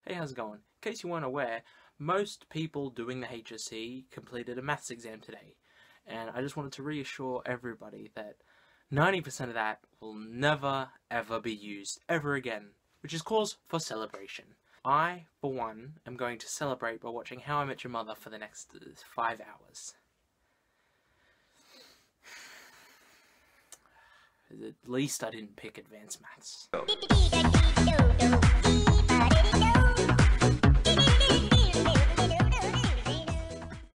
Hey, how's it going? In case you weren't aware, most people doing the HSC completed a maths exam today, and I just wanted to reassure everybody that 90% of that will never ever be used ever again, which is cause for celebration. I, for one, am going to celebrate by watching How I Met Your Mother for the next 5 hours. At least I didn't pick advanced maths.